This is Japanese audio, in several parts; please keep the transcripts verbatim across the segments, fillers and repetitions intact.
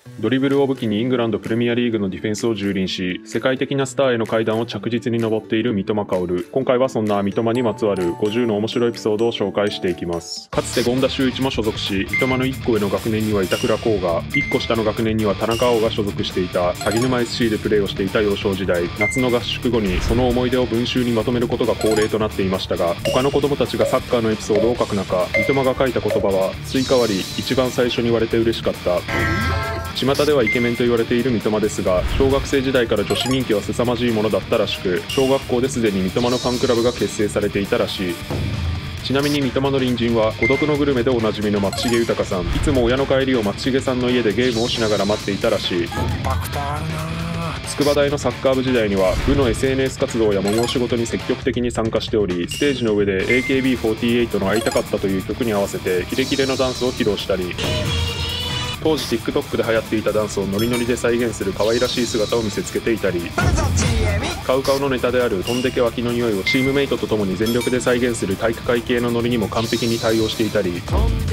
ドリブルを武器にイングランドプレミアリーグのディフェンスを蹂躙し、世界的なスターへの階段を着実に上っている三笘薫。今回はそんな三笘にまつわるごじゅうの面白いエピソードを紹介していきます。かつて権田修一も所属し、三笘のいっこ上の学年には板倉滉が、いっこ下の学年には田中碧が所属していた鷺沼 エスシー でプレーをしていた幼少時代、夏の合宿後にその思い出を文集にまとめることが恒例となっていましたが、他の子供たちがサッカーのエピソードを書く中、三笘が書いた言葉はスイカ割り、一番最初に言われて嬉しかった。巷ではイケメンと言われている三笘ですが、小学生時代から女子人気は凄まじいものだったらしく、小学校ですでに三笘のファンクラブが結成されていたらしい。ちなみに三笘の隣人は孤独のグルメでおなじみの松重豊さん。いつも親の帰りを松重さんの家でゲームをしながら待っていたらしい。筑波大のサッカー部時代には部の エスエヌエス 活動や催し事に積極的に参加しており、ステージの上で エーケービーフォーティーエイト の会いたかったという曲に合わせてキレキレのダンスを披露したり、当時 TikTok で流行っていたダンスをノリノリで再現する可愛らしい姿を見せつけていたり、カウカウのネタである飛んでけ脇の匂いをチームメイトと共に全力で再現する体育会系のノリにも完璧に対応していたり、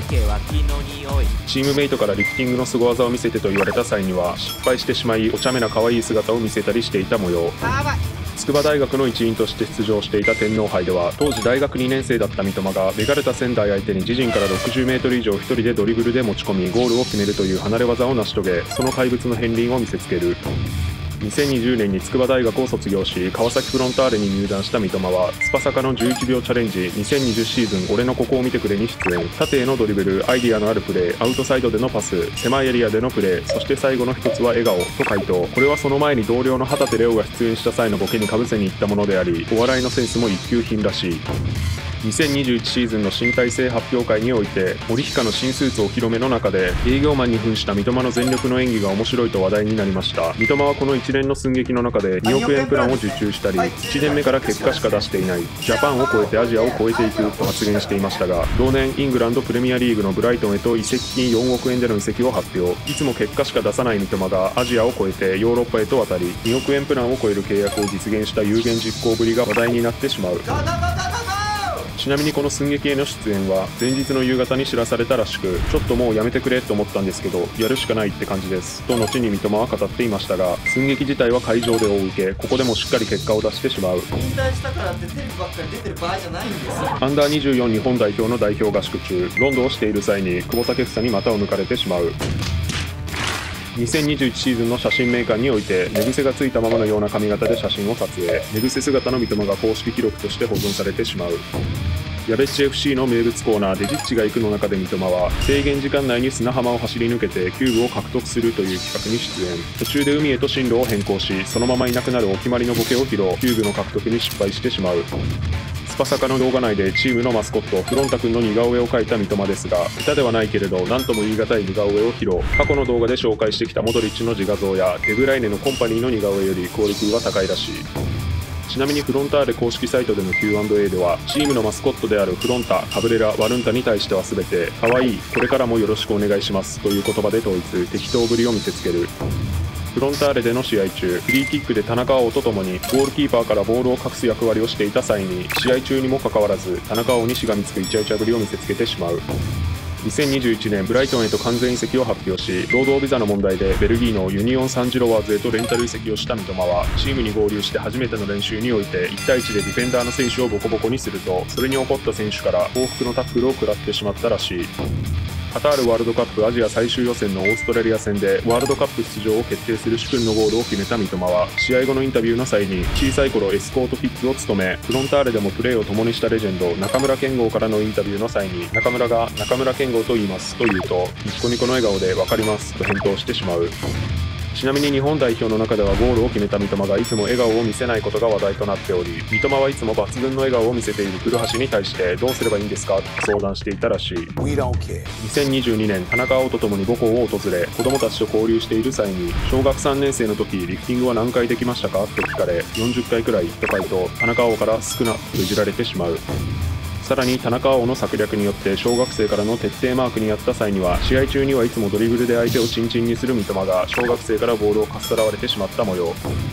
チームメイトからリフティングの凄技を見せてと言われた際には失敗してしまいお茶目な可愛い姿を見せたりしていた模様。筑波大学の一員として出場していた天皇杯では、当時大学にねん生だった三笘がベガルタ仙台相手に自陣からろくじゅうメートル以上ひとりでドリブルで持ち込みゴールを決めるという離れ技を成し遂げ、その怪物の片鱗を見せつける。にせんにじゅうねんに筑波大学を卒業し、川崎フロンターレに入団した三笘はスパサカのじゅういちびょうチャレンジにせんにじゅうシーズン俺のここを見てくれに出演。縦へのドリブル、アイディアのあるプレー、アウトサイドでのパス、狭いエリアでのプレー、そして最後の一つは笑顔と回答。これはその前に同僚の旗手怜央が出演した際のボケにかぶせに行ったものであり、お笑いのセンスも一級品らしい。にせんにじゅういちシーズンの新体制発表会において、森氷の新スーツお披露目の中で営業マンに扮した三笘の全力の演技が面白いと話題になりました。三笘はこの一連の寸劇の中でにおくえんプランを受注したり、いちねんめから結果しか出していないジャパンを超えてアジアを超えていくと発言していましたが、同年イングランドプレミアリーグのブライトンへと移籍金よんおくえんでの移籍を発表。いつも結果しか出さない三笘がアジアを超えてヨーロッパへと渡り、におくえんプランを超える契約を実現した有言実行ぶりが話題になってしまう。ちなみにこの寸劇への出演は前日の夕方に知らされたらしく、ちょっともうやめてくれと思ったんですけどやるしかないって感じですと後に三笘は語っていましたが、寸劇自体は会場で大受け、ここでもしっかり結果を出してしまう。 引退したからってテレビばっかり出てる場合じゃないんですよ。 アンダーにじゅうよん日本代表の代表合宿中、ロンドンをしている際に久保建英に股を抜かれてしまう。にせんにじゅういちシーズンの写真メーカーにおいて寝癖がついたままのような髪型で写真を撮影。寝癖姿の三笘が公式記録として保存されてしまう。やべっち エフシー の名物コーナーデジッチが行くの中で三笘は制限時間内に砂浜を走り抜けてキューブを獲得するという企画に出演。途中で海へと進路を変更し、そのままいなくなるお決まりのボケを披露。キューブの獲得に失敗してしまう。スパサカの動画内でチームのマスコットフロンタ君の似顔絵を描いた三笘ですが、下手ではないけれど何とも言い難い似顔絵を披露。過去の動画で紹介してきたモドリッチの自画像やデブライネのコンパニーの似顔絵よりクオリティは高いらしい。ちなみにフロンターレ公式サイトでの キューアンドエー では、チームのマスコットであるフロンタ、カブレラ、ワルンタに対しては全て可愛い、これからもよろしくお願いしますという言葉で統一、適当ぶりを見せつける。フロンターレでの試合中、フリーキックで田中碧とともにゴールキーパーからボールを隠す役割をしていた際に、試合中にもかかわらず田中碧にしがみつくイチャイチャぶりを見せつけてしまう。にせんにじゅういちねんブライトンへと完全移籍を発表し、労働ビザの問題でベルギーのユニオン・サンジロワーズへとレンタル移籍をした三笘は、チームに合流して初めての練習においていちたいいちでディフェンダーの選手をボコボコにすると、それに怒った選手から報復のタックルを食らってしまったらしい。カタールワールドカップアジア最終予選のオーストラリア戦でワールドカップ出場を決定する殊勲のゴールを決めた三笘は、試合後のインタビューの際に小さい頃エスコートキッズを務め、フロンターレでもプレーを共にしたレジェンド中村健吾からのインタビューの際に、中村が中村健吾と言いますと言うと、ニッコニコの笑顔で分かりますと返答してしまう。ちなみに日本代表の中ではゴールを決めた三笘がいつも笑顔を見せないことが話題となっており、三笘はいつも抜群の笑顔を見せている古橋に対してどうすればいいんですかと相談していたらしい。にせんにじゅうにねん田中碧と共に母校を訪れ、子供たちと交流している際に、小学さんねん生の時リフティングは何回できましたかと聞かれ、よんじゅっかいくらいと回答。田中碧から少なといじられてしまう。さらに田中碧の策略によって小学生からの徹底マークにあった際には、試合中にはいつもドリブルで相手をチンチンにする三笘が小学生からボールをかっさらわれてしまった模様。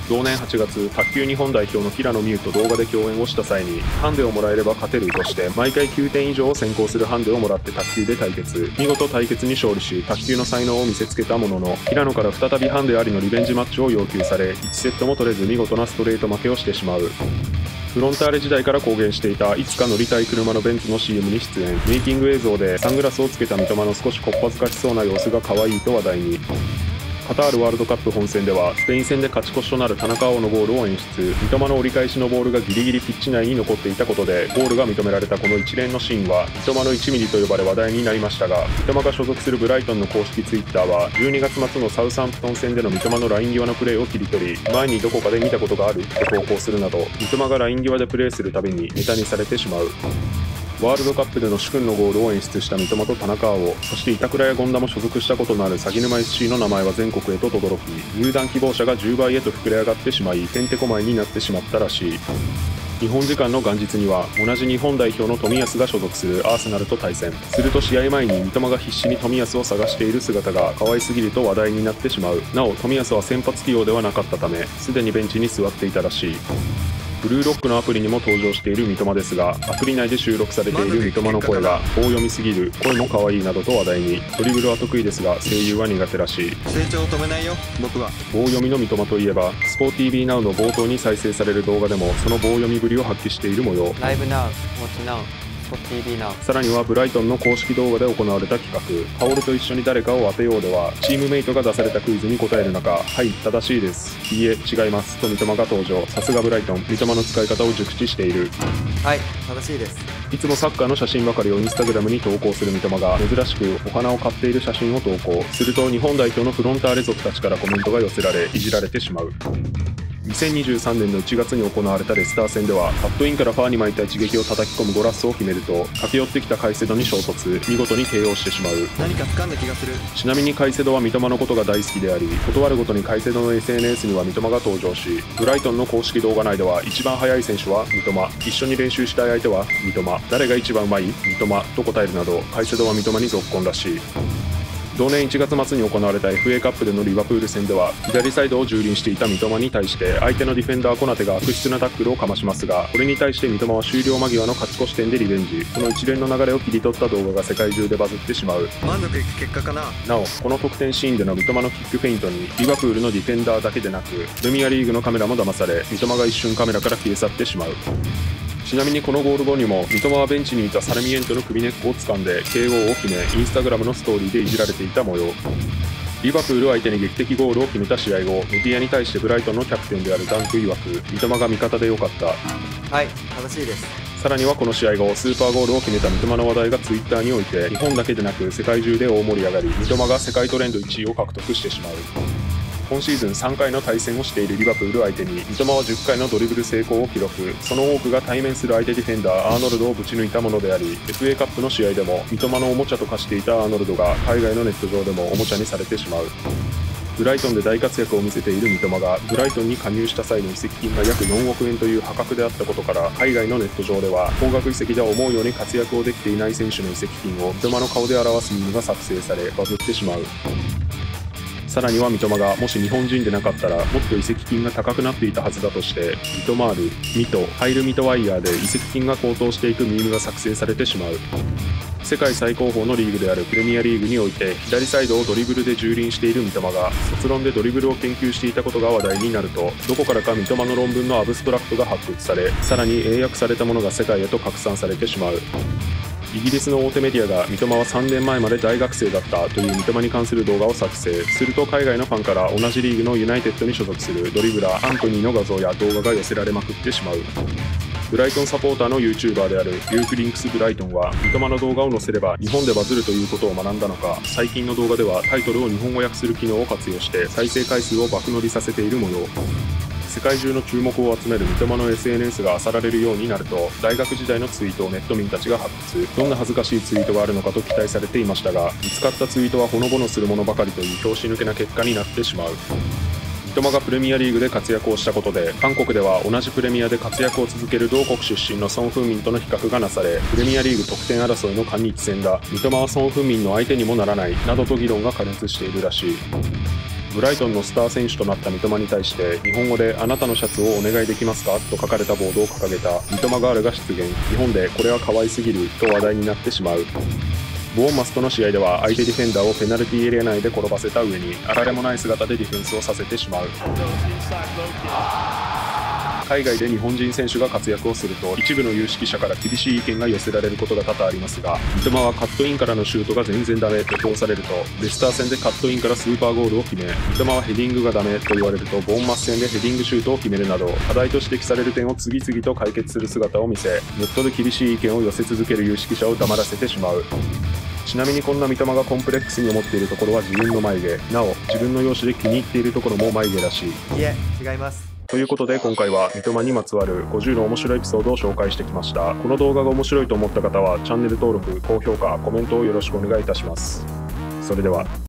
同年はちがつ、卓球日本代表の平野美宇と動画で共演をした際に、ハンデをもらえれば勝てるとして、毎回きゅうてん以上を先行するハンデをもらって卓球で対決。見事対決に勝利し、卓球の才能を見せつけたものの、平野から再びハンデありのリベンジマッチを要求され、いちセットも取れず見事なストレート負けをしてしまう。フロンターレ時代から公言していたいつか乗りたい車のベンツの シーエム に出演。メイキング映像でサングラスをつけた三笘の少しこっぱずかしそうな様子が可愛いと話題に。カタールワールドカップ本戦ではスペイン戦で勝ち越しとなる田中碧のゴールを演出。三笘の折り返しのボールがギリギリピッチ内に残っていたことでゴールが認められたこの一連のシーンは三笘のいちミリと呼ばれ話題になりましたが、三笘が所属するブライトンの公式ツイッターはじゅうにがつ末のサウサンプトン戦での三笘のライン際のプレーを切り取り、前にどこかで見たことがあると投稿するなど、三笘がライン際でプレーするたびにネタにされてしまう。ワールドカップでの主君のゴールを演出した三笘と田中碧、そして板倉や権田も所属したことのある鷺沼 エスシー の名前は全国へと轟き、入団希望者がじゅうばいへと膨れ上がってしまい、てんてこまいになってしまったらしい。日本時間の元日には同じ日本代表の冨安が所属するアーセナルと対戦。すると試合前に三笘が必死に冨安を探している姿が可愛すぎると話題になってしまう。なお冨安は先発起用ではなかったため、すでにベンチに座っていたらしい。ブルーロックのアプリにも登場している三笘ですが、アプリ内で収録されている三笘の声が棒読みすぎる、声も可愛いなどと話題に。ドリブルは得意ですが声優は苦手らしい。 成長を止めないよ僕は。 棒読みの三笘といえば、スポーティービー ナウの冒頭に再生される動画でもその棒読みぶりを発揮している模様。 ライブナウ、ウォッチナウ、スポティービーナウ。 さらにはブライトンの公式動画で行われた企画、カオルと一緒に誰かを当てようでは、チームメイトが出されたクイズに答える中、はい、正しいです、いいえ、違いますと三笘が登場。さすがブライトン、三笘の使い方を熟知している。 はい、正しいです。 いつもサッカーの写真ばかりをインスタグラムに投稿する三笘が珍しくお花を買っている写真を投稿すると、日本代表のフロンターレ族たちからコメントが寄せられ、いじられてしまう。にせんにじゅうさんねんのいちがつに行われたレスター戦では、カットインからファーに巻いた一撃を叩き込むゴラッソを決めると、駆け寄ってきたカイセドに衝突、見事に ケーオー してしまう。 何か掴んだ気がする。 ちなみにカイセドは三笘のことが大好きであり、断るごとにカイセドの エスエヌエス には三笘が登場し、ブライトンの公式動画内では一番速い選手は三笘、一緒に練習したい相手は三笘、誰が一番うまい三笘と答えるなど、カイセドは三笘にぞっこんらしい。同年いちがつ末に行われた エフエー カップでのリバプール戦では、左サイドを蹂躙していた三笘に対して相手のディフェンダーコナテが悪質なタックルをかましますが、これに対して三笘は終了間際の勝ち越し点でリベンジ。この一連の流れを切り取った動画が世界中でバズってしまう。 満足いく結果かな。 なおこの得点シーンでの三笘のキックフェイントにリバプールのディフェンダーだけでなくプレミアリーグのカメラも騙され、三笘が一瞬カメラから消え去ってしまう。ちなみにこのゴール後にも三笘はベンチにいたサルミエントの首根っこを掴んで ケーオー を決め、インスタグラムのストーリーでいじられていた模様。リバプール相手に劇的ゴールを決めた試合後、メディアに対してブライトンのキャプテンであるダンク曰く、三笘が味方でよかった。 はい、正しいです。 さらにはこの試合後、スーパーゴールを決めた三笘の話題がツイッターにおいて日本だけでなく世界中で大盛り上がり、三笘が世界トレンドいちいを獲得してしまう。今シーズンさんかいの対戦をしているリバプール相手に三笘はじゅっかいのドリブル成功を記録。その多くが対面する相手ディフェンダーアーノルドをぶち抜いたものであり、 エフエー カップの試合でも三笘のおもちゃと化していたアーノルドが海外のネット上でもおもちゃにされてしまう。ブライトンで大活躍を見せている三笘がブライトンに加入した際の移籍金が約よんおくえんという破格であったことから、海外のネット上では高額移籍では思うように活躍をできていない選手の移籍金を三笘の顔で表すミームが作成されバズってしまう。さらには三笘がもし日本人でなかったらもっと移籍金が高くなっていたはずだとして、ミトマール、ミト、ハイルミトワイヤーで移籍金が高騰していくミームが作成されてしまう。世界最高峰のリーグであるプレミアリーグにおいて左サイドをドリブルで蹂躙している三笘が卒論でドリブルを研究していたことが話題になると、どこからか三笘の論文のアブストラクトが発掘され、さらに英訳されたものが世界へと拡散されてしまう。イギリスの大手メディアが三笘はさんねんまえまで大学生だったという三笘に関する動画を作成すると、海外のファンから同じリーグのユナイテッドに所属するドリブラーアントニーの画像や動画が寄せられまくってしまう。ブライトンサポーターの YouTuber であるユークリンクスブライトンは、三笘の動画を載せれば日本でバズるということを学んだのか、最近の動画ではタイトルを日本語訳する機能を活用して再生回数を爆乗りさせている模様。世界中の注目を集める三笘の エスエヌエス が漁られるようになると、大学時代のツイートをネット民たちが発掘。どんな恥ずかしいツイートがあるのかと期待されていましたが、見つかったツイートはほのぼのするものばかりという拍子抜けな結果になってしまう。三笘がプレミアリーグで活躍をしたことで、韓国では同じプレミアで活躍を続ける同国出身のソン・フンミンとの比較がなされ、プレミアリーグ得点争いの韓日戦だ、三笘はソン・フンミンの相手にもならないなどと議論が過熱しているらしい。 ブライトンのスター選手となった三笘に対して日本語であなたのシャツをお願いできますかと書かれたボードを掲げた三笘ガールが出現。日本でこれは可愛すぎると話題になってしまう。ボーンマスとの試合では相手ディフェンダーをペナルティーエリア内で転ばせた上にあられもない姿でディフェンスをさせてしまう。海外で日本人選手が活躍をすると一部の有識者から厳しい意見が寄せられることが多々ありますが、三笘はカットインからのシュートが全然ダメと評されると、レスター戦でカットインからスーパーゴールを決め、三笘はヘディングがダメと言われるとボーンマス戦でヘディングシュートを決めるなど課題と指摘される点を次々と解決する姿を見せ、ネットで厳しい意見を寄せ続ける有識者を黙らせてしまう。ちなみにこんな三笘がコンプレックスに思っているところは自分の眉毛、なお自分の容姿で気に入っているところも眉毛らしい。 いえ、違います。 ということで今回は三笘にまつわるごじゅうの面白いエピソードを紹介してきました。この動画が面白いと思った方はチャンネル登録、高評価、コメントをよろしくお願いいたします。それでは。